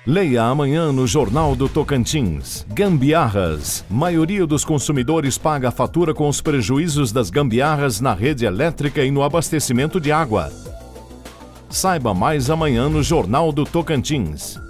Leia amanhã no Jornal do Tocantins. Gambiarras. Maioria dos consumidores paga a fatura com os prejuízos das gambiarras na rede elétrica e no abastecimento de água. Saiba mais amanhã no Jornal do Tocantins.